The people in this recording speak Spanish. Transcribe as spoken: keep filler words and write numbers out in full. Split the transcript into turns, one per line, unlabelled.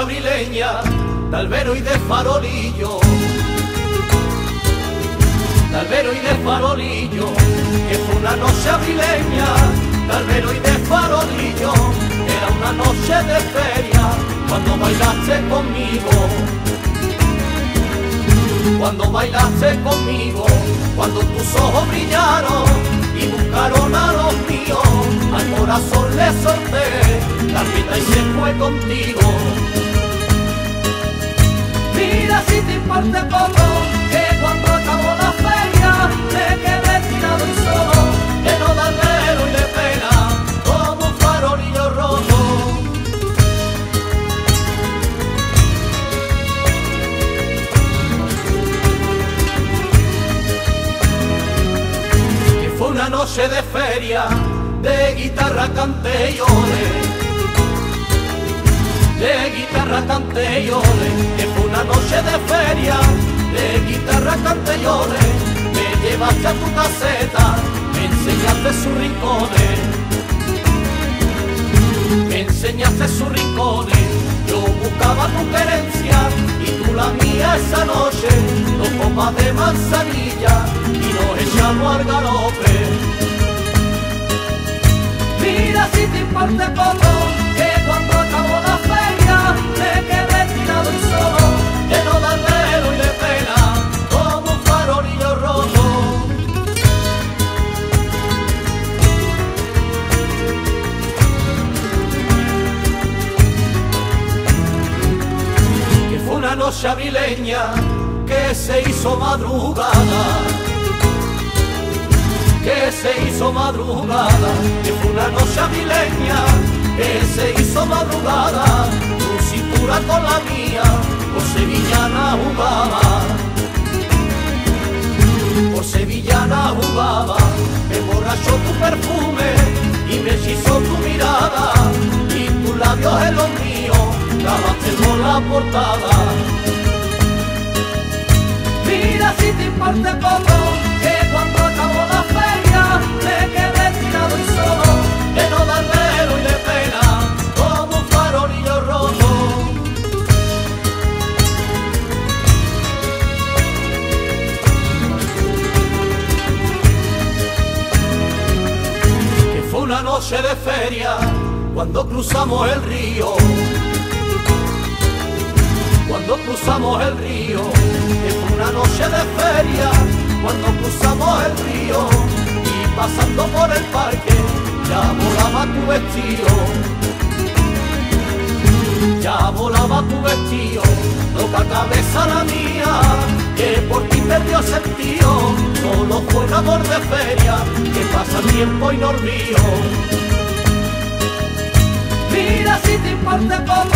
abrileña de albero y de farolillo, de albero y de farolillo, que fue una noche abrileña de albero y de farolillo. Era una noche de feria cuando bailaste conmigo, cuando bailaste conmigo, cuando tus ojos brillaron y buscaron a los míos. Al corazón le solté la rienda y se fue contigo. Mira si te importa poco, que cuando acabó la feria me quedé tirado y solo, lleno de albero y de pena, como un farolillo roto. Que fue una noche de feria, de guitarra canté y lloré, de guitarra canté y lloré, que fue una noche de feria, de guitarra canté y lloré. Me llevaste a tu caseta, me enseñaste sus rincones, me enseñaste sus rincones. Yo buscaba tu querencia y tú la mía esa noche, dos copas de manzanilla y nos echamos al galope. Mira si te importa poco, que cuando acabó la feria me quedé tirado y solo, lleno de albero y de pena, como un farolillo roto. Que fue una noche abrileña que se hizo madrugada, que se hizo madrugada, que fue una noche abrileña, que se hizo madrugada. Tu cintura con la mía, por sevillana jugaba, por sevillana jugaba. Me emborrachó tu perfume y me hechizó tu mirada, y tus labios en los míos grabaste por la portada. Mira si te importa poco, que cuando acabó la feria me quedé tirado y solo, lleno de albero y de pena, como un farolillo roto. Que fue una noche de feria cuando cruzamos el río, cuando cruzamos el río. Que fue una noche de feria cuando cruzamos el río, y pasando por el parque ya volaba tu vestido, ya volaba tu vestido. Loca cabeza la mía, que por ti perdió sentido. Solo fue un amor de feria que pasa el tiempo y no olvido. Mira si te importa poco,